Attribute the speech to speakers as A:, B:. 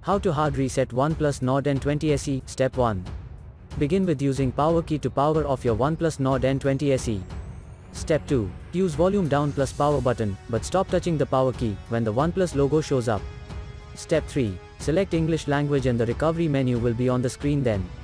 A: How to hard reset OnePlus Nord N20 SE. Step 1. Begin with using power key to power off your OnePlus Nord N20 SE. Step 2. Use volume down plus power button, but stop touching the power key when the OnePlus logo shows up. Step 3. Select English language and the recovery menu will be on the screen then.